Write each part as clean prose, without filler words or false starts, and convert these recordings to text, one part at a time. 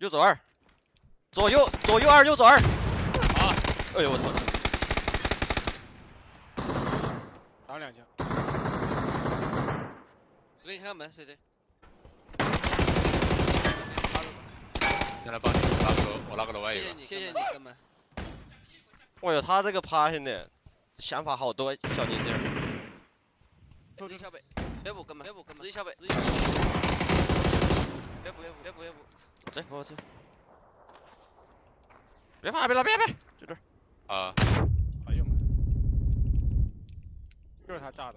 右左2，左右2，右左2。啊！哎呦我操！ 打2枪。 我给你开门，谁的？ 先来帮你我拉个楼外一个。 谢谢你，哥们。 哎呦，他这个爬行的想法好多，小年轻人。 11小北，别补哥们，11小北，别补。 这扶。别怕，别，就这儿。 啊！ 哎呦妈！就是他炸的。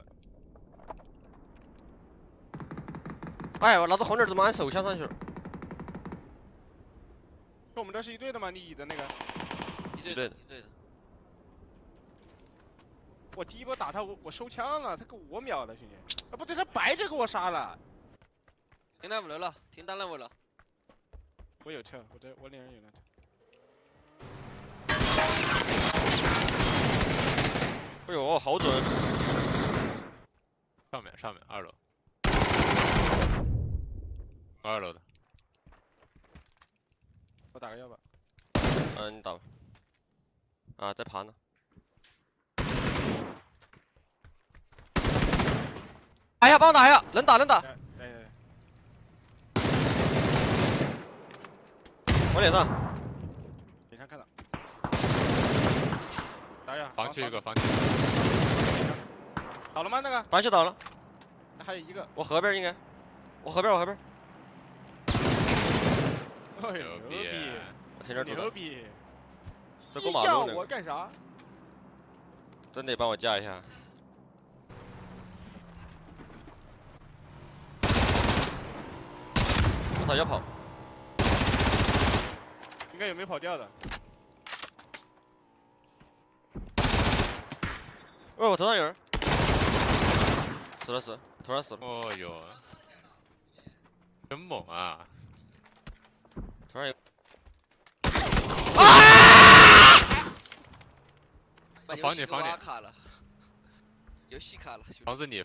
哎，我老子红点怎么按手枪上去了？ 跟我们这是一队的吗？你倚的那个？ 一队的。 我第一波打他，我收枪了，他给我秒了，兄弟。啊，不对，他白着给我杀了。 停5楼了，停单5了。 我有车，我脸上有辆车。 哎呦，好准！ 上面2楼。2楼的。 我打个药吧。 你打吧。啊，在爬呢。哎呀，帮我打呀！能打。我脸上看到。打呀！ 防区一个。 倒了吗？那个？ 防区倒了。 那还有一个。 我河边应该。我河边。 哎呦牛逼！ 我听着牛逼！ 这过马路那个。 我干啥？ 真得帮我架一下。他要跑。 应该有没跑掉的？ 哦，我头上有人。死，头上死了。 哦呦，真猛啊！ 头上有。 防你！ 卡了，游戏卡了。 防着你。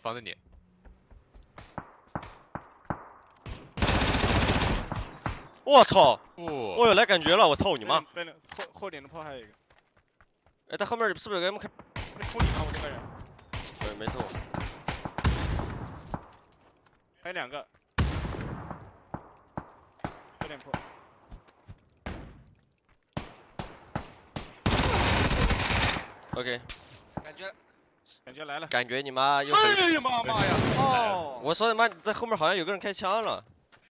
我操！ 哦我有来感觉了，我操你妈！ 后脸的炮还有一个。 哎，他后面是不是有个 M 开？ 会冲你吗？我这个人。 对，没事我。 还有2个。有点破。 OK。 感觉来了。 感觉你妈又。 哎呀妈呀！哦。 我说他妈在后面好像有个人开枪了。